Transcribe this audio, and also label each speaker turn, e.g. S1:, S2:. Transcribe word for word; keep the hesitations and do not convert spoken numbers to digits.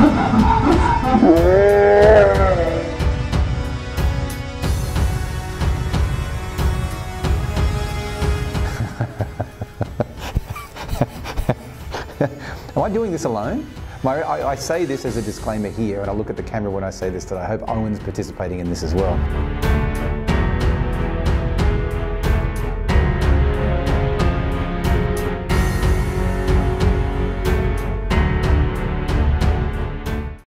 S1: Am I doing this alone? My, I, I say this as a disclaimer here, and I look at the camera when I say this, that I hope Owen's participating in this as well.